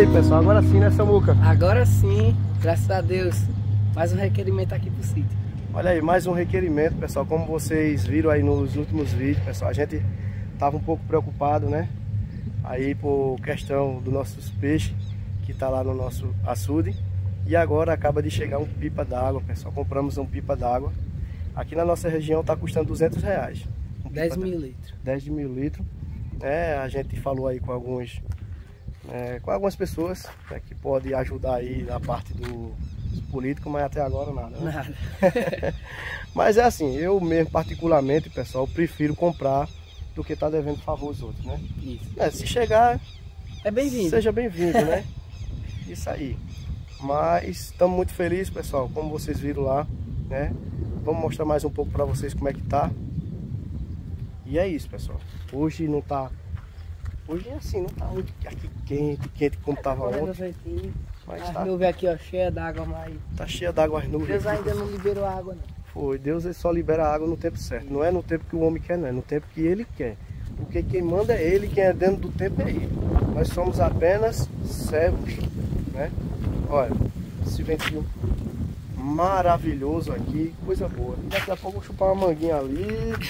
pessoal, agora sim, né, Samuca? Agora sim, graças a Deus, mais um requerimento aqui pro sítio. Olha aí, mais um requerimento, pessoal. Como vocês viram aí nos últimos vídeos, pessoal, a gente tava um pouco preocupado, né? Aí por questão dos nossos peixes que tá lá no nosso açude. E agora acaba de chegar um pipa d'água, pessoal. Compramos um pipa d'água. Aqui na nossa região tá custando R$200. 10 mil litros. 10 mil litros. A gente falou aí com algumas pessoas, né, que pode ajudar aí na parte dos políticos, mas até agora nada, né? Nada. Mas é assim, eu mesmo particularmente, pessoal, prefiro comprar do que tá devendo favor aos outros, né? Isso. Se chegar, É bem-vindo. seja bem-vindo, né? Isso aí. Mas estamos muito felizes, pessoal, como vocês viram lá, né? Vamos mostrar mais um pouco para vocês como é que tá. E é isso, pessoal. Hoje não tá... Hoje assim, não tá muito aqui quente como tava ontem. Mas As tá, nuvens aqui, ó, cheia d'água, mas tá cheia d'água as nuvens. Deus aqui. ainda não liberou a água, não. Foi, Deus ele só libera a água no tempo certo. Não é no tempo que o homem quer, não. É no tempo que ele quer. Porque quem manda é ele, quem é dentro do tempo é ele. Nós somos apenas servos, né? Olha, esse ventinho maravilhoso aqui, coisa boa. E daqui a pouco eu vou chupar uma manguinha ali.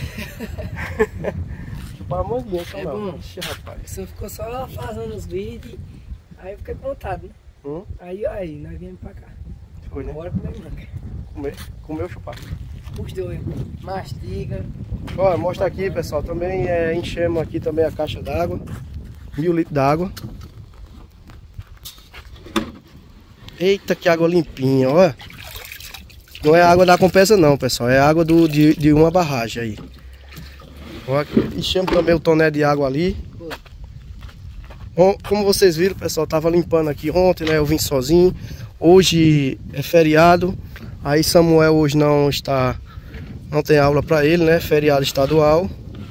Chupar uma manguinha, só não. Bom. Ixi, rapaz. Você ficou só fazendo os vídeos, aí eu fiquei contado, né? Aí, nós viemos pra cá. Foi, né? Bora comer manga. Comer ou chupar? Os dois, mastiga. Olha, mostra aqui, pessoal, também enchemos aqui também a caixa d'água, 1000 litros d'água. Eita, que água limpinha, olha. Não é água da Compesa não, pessoal, é água de uma barragem aí. Olha, enchemos também o toné de água ali. Como vocês viram, pessoal, tava limpando aqui ontem, né, eu vim sozinho. Hoje é feriado, aí Samuel hoje não tem aula para ele, né? Feriado estadual.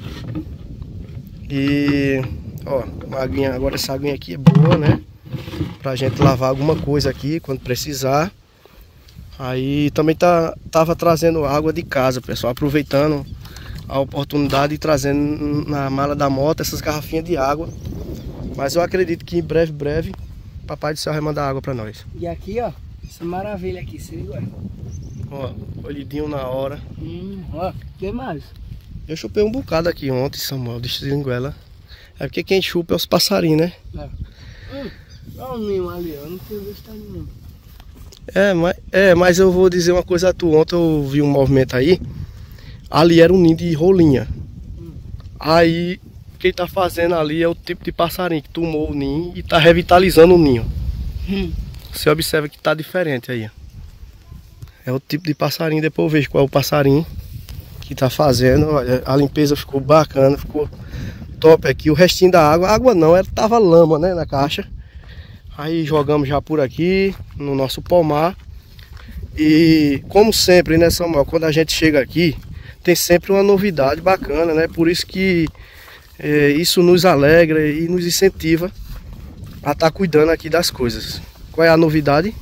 E ó, uma aguinha, agora essa aguinha aqui é boa, né? Pra gente lavar alguma coisa aqui quando precisar. Aí também tava trazendo água de casa, pessoal, aproveitando a oportunidade e trazendo na mala da moto essas garrafinhas de água. Mas eu acredito que em breve, Papai do Céu vai mandar água para nós. E aqui, ó, essa maravilha aqui, se liga. Ó, colhidinho na hora. Ó, que mais? Eu chupei um bocado aqui ontem, Samuel, de seringuela. É porque quem chupa é os passarinhos, né? Olha o ninho ali, eu não tenho visto nenhum. Mas eu vou dizer uma coisa a tu. Ontem eu vi um movimento aí. Ali era um ninho de rolinha. Aí quem tá fazendo ali é o tipo de passarinho que tomou o ninho e tá revitalizando o ninho. Você observa que tá diferente aí. É o tipo de passarinho. Depois eu vejo qual é o passarinho que tá fazendo. Olha, a limpeza ficou bacana, ficou top aqui. O restinho da água, água não, tava lama, né, na caixa. Aí jogamos já por aqui no nosso pomar. E como sempre, né, Samuel, quando a gente chega aqui tem sempre uma novidade bacana, né? Por isso que isso nos alegra e nos incentiva a estar cuidando aqui das coisas. Qual é a novidade?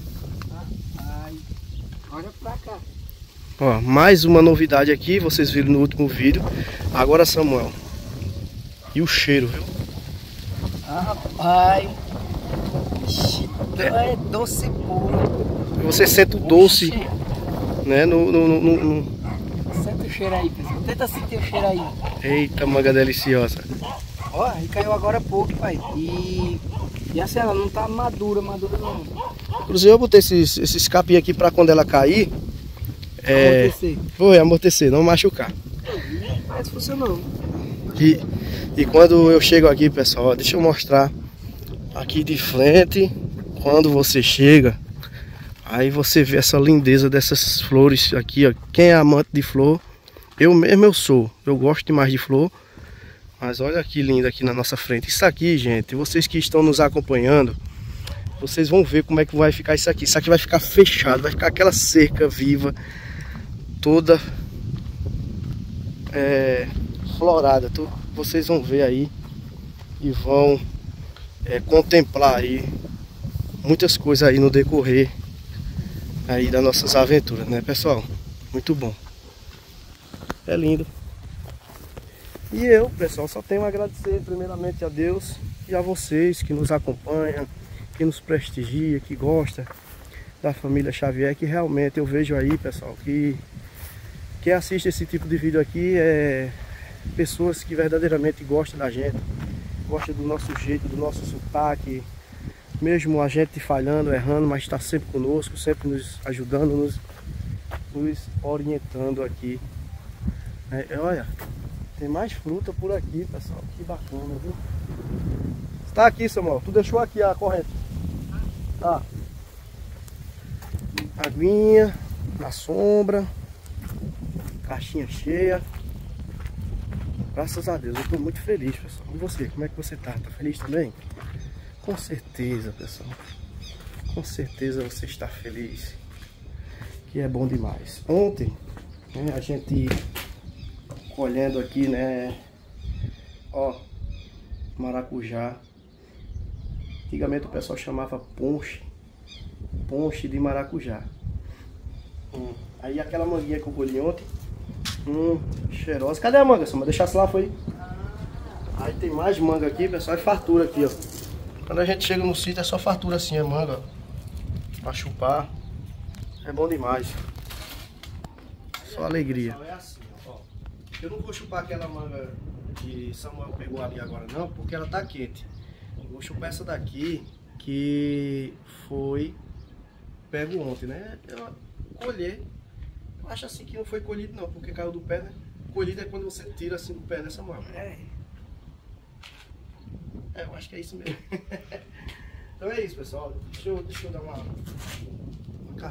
Olha pra cá. Ó, mais uma novidade aqui, vocês viram no último vídeo. Agora, Samuel, e o cheiro, viu? Rapaz, é doce puro. Você sente o doce, né? Sente o cheiro aí, pessoal. Tenta sentir o cheiro aí. Eita, manga deliciosa. Ó, aí caiu agora há pouco, pai. E assim, ela não tá madura não. Inclusive eu botei esses capim aqui pra quando ela cair. Amortecer, não machucar. Mas funcionou. E quando eu chego aqui, pessoal, ó, deixa eu mostrar aqui de frente. Quando você chega, aí você vê essa lindeza dessas flores aqui, ó. Quem é amante de flor, eu mesmo eu gosto demais de flor. Mas olha que lindo aqui na nossa frente. Isso aqui, gente, vocês que estão nos acompanhando, vocês vão ver como é que vai ficar isso aqui. Isso aqui vai ficar fechado, vai ficar aquela cerca viva, toda florada. Vocês vão ver aí e vão contemplar aí muitas coisas aí no decorrer aí das nossas aventuras, né, pessoal? Muito bom. É lindo. E eu, pessoal, só tenho a agradecer primeiramente a Deus e a vocês que nos acompanham, que nos prestigia, que gosta da família Xavier, que realmente eu vejo aí, pessoal, que quem assiste esse tipo de vídeo aqui é pessoas que verdadeiramente gostam da gente, gostam do nosso jeito, do nosso sotaque, mesmo a gente falhando, errando, mas está sempre conosco, sempre nos ajudando, nos orientando aqui. Olha, tem mais fruta por aqui, pessoal, que bacana, viu? Está aqui, Samuel, tu deixou aqui a corrente? Tá. Aguinha, na sombra, caixinha cheia. Graças a Deus, eu estou muito feliz, pessoal. E você, como é que você tá? Tá feliz também? Com certeza, pessoal. Com certeza você está feliz. Que é bom demais. Ontem, né, a gente colhendo aqui, né? Ó, maracujá. Antigamente o pessoal chamava ponche de maracujá. Aí aquela manguinha que eu colhi ontem, cheirosa. Cadê a manga? Só deixasse lá, foi? Aí tem mais manga aqui, pessoal, é fartura aqui, ó. Quando a gente chega no sítio é só fartura assim, é manga, ó, pra chupar. É bom demais. Só alegria. É assim, ó. Eu não vou chupar aquela manga que Samuel pegou ali agora não, porque ela tá quente. Vou chupar essa daqui que foi pego ontem, né? Eu colhei. Eu acho assim que não foi colhido não, porque caiu do pé, né? Colhido é quando você tira assim do pé, né, Samuel? Eu acho que é isso mesmo. Então é isso, pessoal. Deixa eu dar uma cá.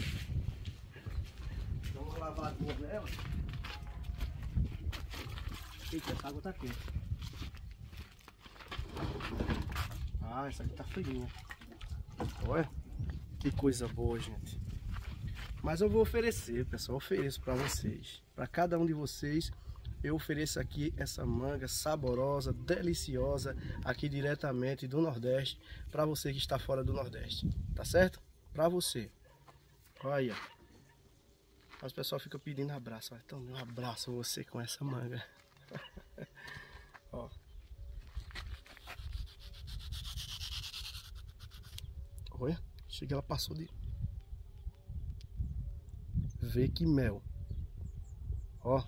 Dá uma lavadinha nela. Eita, essa água tá quente. Ah, essa aqui tá fria. Olha, que coisa boa, gente. Mas eu vou oferecer, pessoal, eu ofereço para vocês. Para cada um de vocês, eu ofereço aqui essa manga saborosa, deliciosa, aqui diretamente do Nordeste, para você que está fora do Nordeste. Tá certo? Para você. Olha. Mas o pessoal fica pedindo abraço. Então, um abraço a você com essa manga. Ó. Olha, chega, ela passou de... Vê que mel. Ó.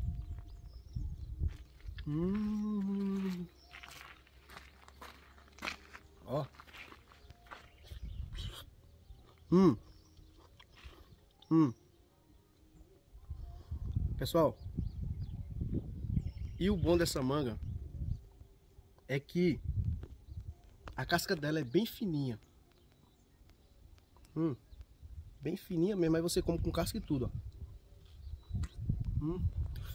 Ó. Pessoal, e o bom dessa manga é que a casca dela é bem fininha. Bem fininha mesmo, aí você come com casca e tudo, ó.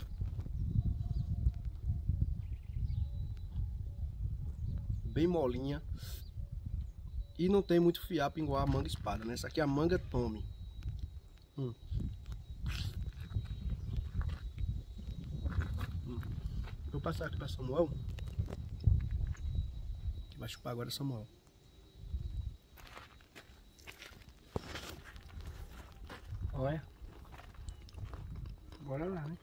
Bem molinha. E não tem muito fiapo igual a manga espada, né? Essa aqui é a manga tome. Vou passar aqui para Samuel. Vai chupar agora, Samuel. Olha. Bora lá, né?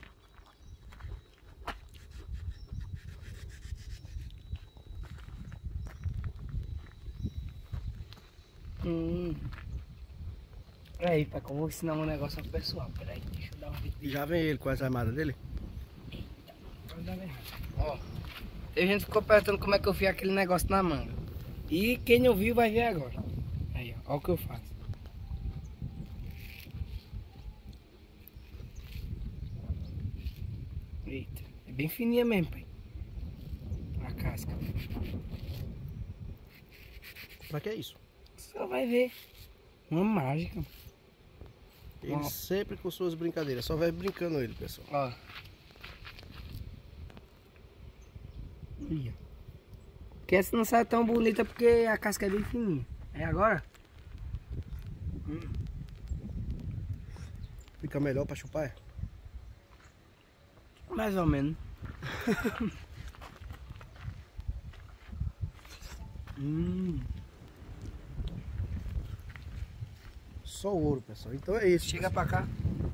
Peraí, pai, que eu vou ensinar um negócio pro pessoal. Peraí, deixa eu dar uma vídeo. Já vem ele com as armadas dele? Eita, vai dar errado. Ó, tem gente que ficou perguntando como é que eu fiz aquele negócio na manga. E quem não viu vai ver agora. Aí, ó o que eu faço. Eita, é bem fininha mesmo, pai. A casca. Pra que é isso? Só vai ver. Uma mágica. Ele sempre com suas brincadeiras. Só vai brincando ele, pessoal. Ó. Porque essa não sai tão bonita porque a casca é bem fininha. É agora? Fica melhor pra chupar? Mais ou menos. Só ouro, pessoal. Então é isso. Chega pra cá.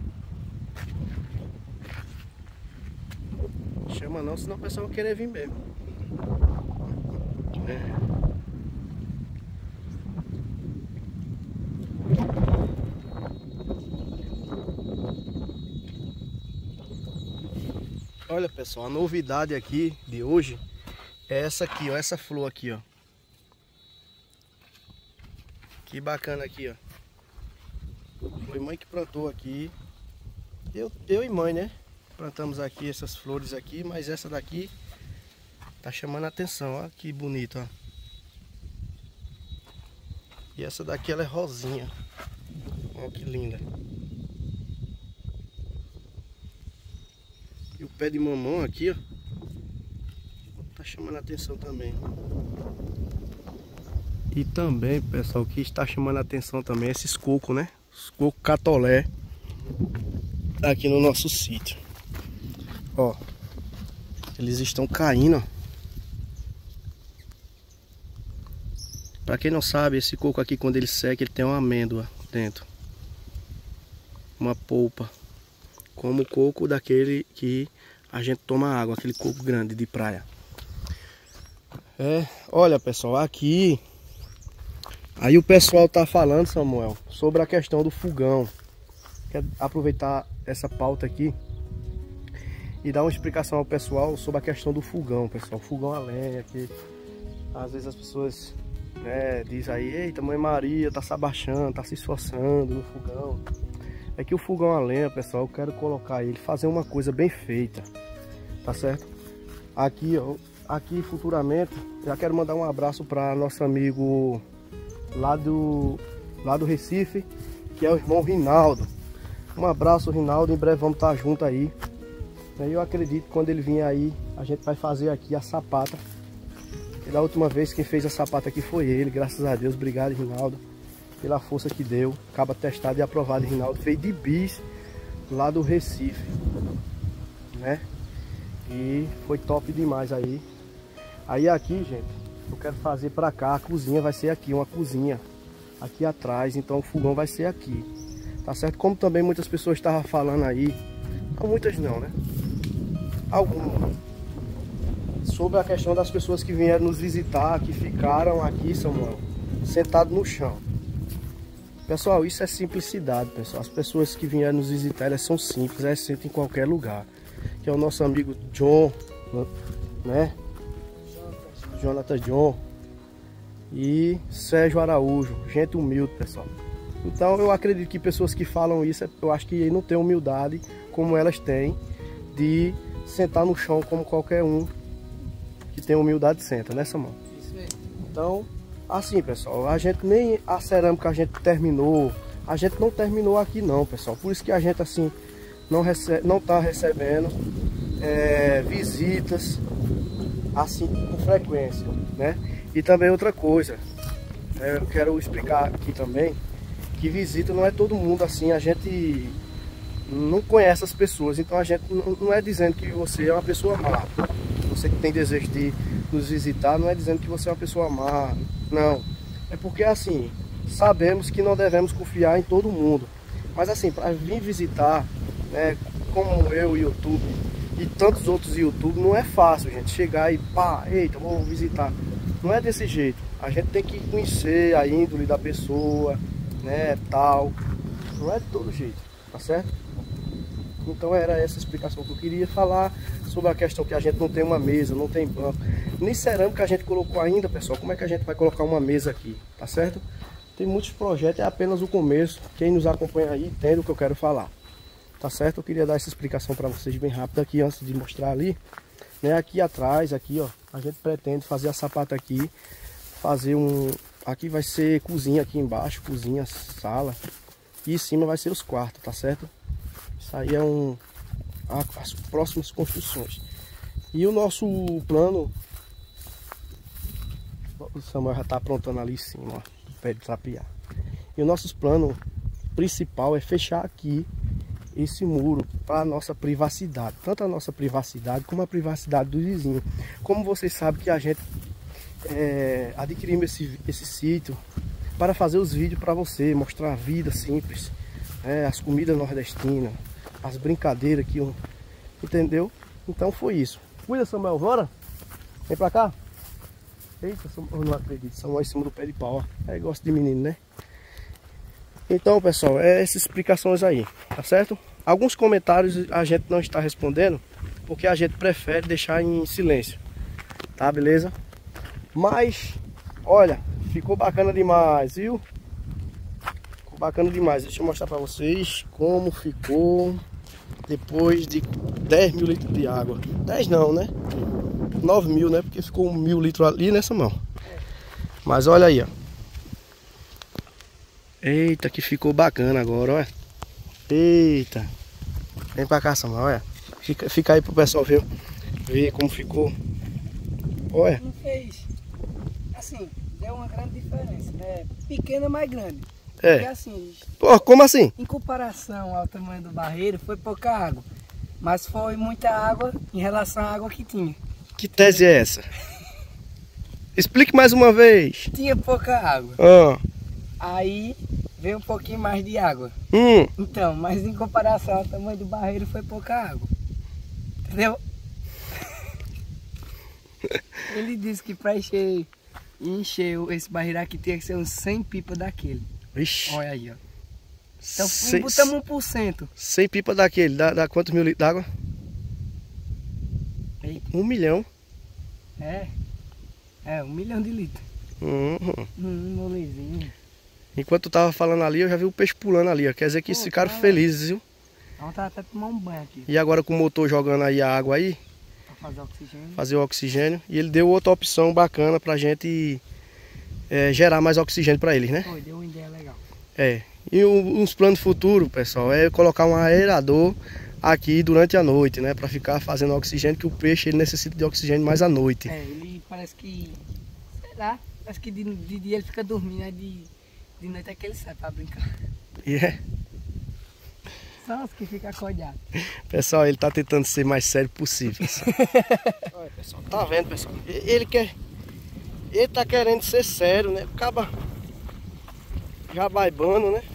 Chama não, senão o pessoal vai querer vir mesmo. Olha, pessoal, a novidade aqui de hoje é essa aqui, ó, essa flor aqui, ó. Que bacana aqui, ó. Foi mãe que plantou aqui. Eu e mãe, né? Plantamos aqui essas flores aqui, mas essa daqui tá chamando a atenção, ó, que bonita, ó. E essa daqui ela é rosinha. Ó, que linda. E o pé de mamão aqui, ó, tá chamando a atenção também. E também, pessoal, o que está chamando a atenção também é esses cocos, né? Os cocos catolé aqui no nosso sítio. Ó, eles estão caindo, ó. Pra quem não sabe, esse coco aqui, quando ele seca, ele tem uma amêndoa dentro. Uma polpa. Como o coco daquele que a gente toma água, aquele coco grande de praia. Olha, pessoal, aqui... Aí o pessoal tá falando, Samuel, sobre a questão do fogão. Quero aproveitar essa pauta aqui e dar uma explicação ao pessoal sobre a questão do fogão, pessoal. Fogão a lenha, que às vezes as pessoas, né, dizem aí: eita, mãe Maria tá se abaixando, tá se esforçando no fogão. É que o fogão a lenha, pessoal, eu quero colocar ele, fazer uma coisa bem feita, tá certo? Aqui, ó, aqui futuramente, já quero mandar um abraço para nosso amigo lá do Recife, que é o irmão Rinaldo. Um abraço, Rinaldo, em breve vamos estar junto aí. Eu acredito que quando ele vir aí, a gente vai fazer aqui a sapata. E da última vez quem fez a sapata aqui foi ele, graças a Deus. Obrigado, Rinaldo, pela força que deu. Acaba testado e aprovado, Rinaldo. Veio de bis lá do Recife, né? E foi top demais aí. Aí aqui, gente, eu quero fazer pra cá, a cozinha vai ser aqui, uma cozinha aqui atrás. Então o fogão vai ser aqui, tá certo? Como também muitas pessoas estavam falando aí, não muitas não, né? Algumas, sobre a questão das pessoas que vieram nos visitar, que ficaram aqui, Samuel, sentado no chão. Pessoal, isso é simplicidade, pessoal. As pessoas que vieram nos visitar, elas são simples, elas sentam em qualquer lugar. Que é o nosso amigo John, né? Jonathan John e Sérgio Araújo, gente humilde, pessoal. Então eu acredito que pessoas que falam isso, eu acho que não tem humildade como elas têm de sentar no chão como qualquer um que tem humildade senta, né, Samuel? Isso aí. Então, assim, pessoal, a gente nem a cerâmica a gente terminou, a gente não terminou aqui não, pessoal. Por isso que a gente assim não tá recebendo visitas assim com frequência, né? E também outra coisa, eu quero explicar aqui também, que visita não é todo mundo assim, a gente não conhece as pessoas, então a gente não é dizendo que você é uma pessoa má. Você que tem desejo de nos visitar, não é dizendo que você é uma pessoa má, não. É porque assim, sabemos que não devemos confiar em todo mundo, mas assim, para vir visitar, né, como eu, YouTube e tantos outros YouTube, não é fácil, gente, chegar e pá, eita, vou visitar. Não é desse jeito. A gente tem que conhecer a índole da pessoa, né, tal. Não é de todo jeito, tá certo? Então era essa explicação que eu queria falar sobre a questão que a gente não tem uma mesa, não tem banco. Nem cerâmica a gente colocou ainda, pessoal. Como é que a gente vai colocar uma mesa aqui, tá certo? Tem muitos projetos, é apenas o começo. Quem nos acompanha aí entende o que eu quero falar. Tá certo? Eu queria dar essa explicação para vocês bem rápido aqui, antes de mostrar ali. Né? Aqui atrás, aqui ó, a gente pretende fazer a sapata aqui. Fazer um... Aqui vai ser cozinha aqui embaixo, cozinha, sala. E em cima vai ser os quartos, tá certo? Isso aí é as próximas construções. E o nosso plano... O Samuel já tá aprontando ali em cima, ó, o pé de trapear. E o nosso plano principal é fechar aqui esse muro para a nossa privacidade, tanto a nossa privacidade como a privacidade do vizinho. Como vocês sabem que a gente adquirimos esse sítio para fazer os vídeos para você, mostrar a vida simples, as comidas nordestinas, as brincadeiras que entendeu? Então foi isso. Cuida, Samuel, bora? Vem pra cá. Eita, eu não acredito, Samuel em cima do pé de pau, ó. Aí gosta de menino, né? Então, pessoal, essas explicações aí, tá certo? Alguns comentários a gente não está respondendo, porque a gente prefere deixar em silêncio, tá, beleza? Mas, olha, ficou bacana demais, viu? Ficou bacana demais. Deixa eu mostrar pra vocês como ficou depois de 10 mil litros de água. 10 não, né? 9 mil, né? Porque ficou 1000 litros ali nessa mão. Mas olha aí, ó. Eita, que ficou bacana agora, olha. Eita. Vem pra cá, Samuel, olha. Fica aí pro pessoal ver como ficou. Olha. Não fez. Assim, deu uma grande diferença, né? Pequena, mas grande. É. Porque assim, Pô, como assim? em comparação ao tamanho do barreiro, foi pouca água. Mas foi muita água em relação à água que tinha. Que tese é essa? Explique mais uma vez. Tinha pouca água. Ah. Aí veio um pouquinho mais de água. Então, mas em comparação ao tamanho do barreiro, foi pouca água. Entendeu? Ele disse que para encher esse barreiro aqui tinha que ser uns 100 pipas daquele. Vixe. Olha aí, ó. Então botamos 1%. 100 pipa daquele, dá quantos mil litros d'água? 1 milhão. É 1 milhão de litros. Molezinho. Enquanto tu tava falando ali, eu já vi o peixe pulando ali, ó. Quer dizer que eles ficaram felizes, viu? Vamos até tomar um banho aqui. E agora com o motor jogando aí a água aí, Pra fazer oxigênio. fazer o oxigênio. E ele deu outra opção bacana pra gente gerar mais oxigênio pra eles, né? Foi, deu uma ideia legal. É. E uns planos futuros, pessoal, é colocar um aerador aqui durante a noite, né? Pra ficar fazendo oxigênio, que o peixe ele necessita de oxigênio mais à noite. Ele parece que, sei lá, parece que de dia ele fica dormindo, aí de noite é que ele sai pra brincar. Só os que ficam acordados. Pessoal, ele tá tentando ser mais sério possível. Olha, pessoal, tá vendo, pessoal? Ele tá querendo ser sério, né? Acaba já baibando, né?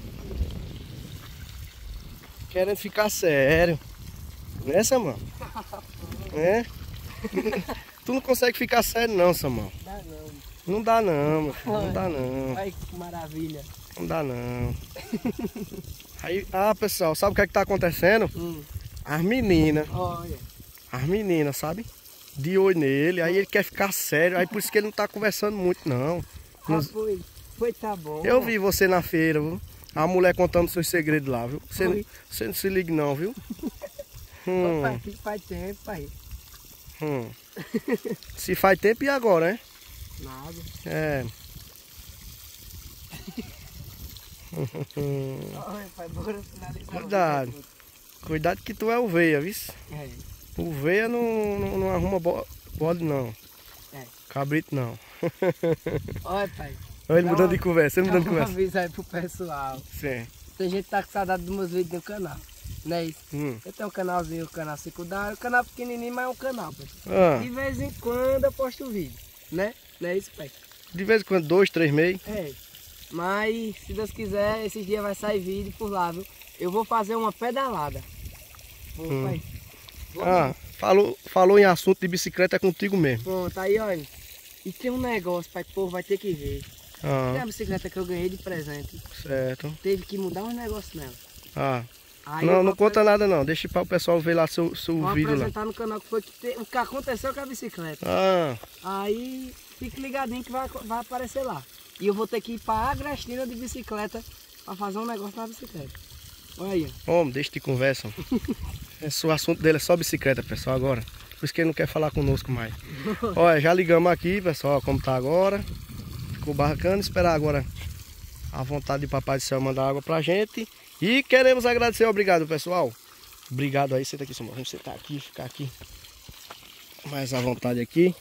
Querendo ficar sério. Né, Samuel? É? Tu não consegue ficar sério não, Samuel. Dá não. Não dá não, meu filho. Não dá não. Ai, que maravilha. Não dá não. Aí, pessoal, sabe o que é que tá acontecendo? As meninas, sabe? De olho nele, aí ele quer ficar sério, aí por isso que ele não tá conversando muito, não. Foi, tá bom. Eu vi você na feira, viu? A mulher contando seus segredos lá, viu? Você não se liga não, viu? Faz tempo, pai. Se faz tempo, e agora, né? Nada. É. Olha, pai, bora finalizar. Cuidado. Cuidado que tu é oveia, viu? É. Oveia não arruma bode não. É. Cabrito não. Olha, pai. Olha ele mudando de conversa, ele mudando de conversa. Avisa aí pro pessoal. Sim. Tem gente que tá com saudade dos meus vídeos no canal. Não é isso? Eu tenho um canalzinho, um canal secundário, um canal pequenininho, mas é um canal, pai. De vez em quando eu posto vídeo, né? Não é isso, pai? De vez em quando, 2, 3 meses. É. Mas, se Deus quiser, esses dias vai sair vídeo por lá, viu? Eu vou fazer uma pedalada. Pai. Falou em assunto de bicicleta, é contigo mesmo. Pronto, aí olha. E tem um negócio, pai, que o povo vai ter que ver. Tem a bicicleta que eu ganhei de presente. Certo. Teve que mudar uns negócios nela. Aí não conta nada não, deixa para o pessoal ver lá seu vídeo lá. Vou apresentar no canal o que aconteceu com a bicicleta. Aí fique ligadinho que vai aparecer lá. E eu vou ter que ir para a Agrestina de bicicleta para fazer um negócio na bicicleta. Olha aí. Homem, deixa de conversa. O assunto dele é só bicicleta, pessoal, agora. Por isso que ele não quer falar conosco mais. Olha, já ligamos aqui, pessoal, como tá agora. Ficou bacana, esperar agora a vontade de Papai do Céu mandar água pra gente. E queremos agradecer, obrigado, pessoal. Obrigado aí, senta aqui, Samuel. Vamos sentar aqui, ficar aqui mais à vontade aqui.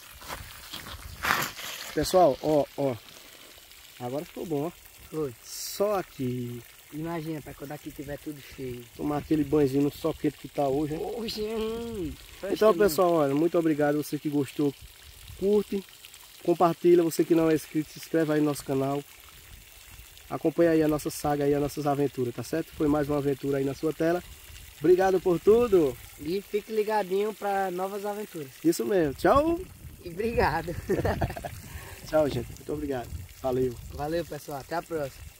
Pessoal, ó. Agora ficou bom, ó. Foi. Só aqui. Imagina, pai, quando aqui tiver tudo cheio. Tomar aquele banhozinho no sol quente que tá hoje, hein? Hoje, então, pessoal, olha, muito obrigado. Você que gostou, curte, compartilha. Você que não é inscrito, se inscreve aí no nosso canal. Acompanha aí a nossa saga aí, as nossas aventuras, tá certo? Foi mais uma aventura aí na sua tela. Obrigado por tudo. E fique ligadinho para novas aventuras. Isso mesmo. Tchau. E obrigado. Tchau, gente. Muito obrigado. Valeu. Valeu, pessoal. Até a próxima.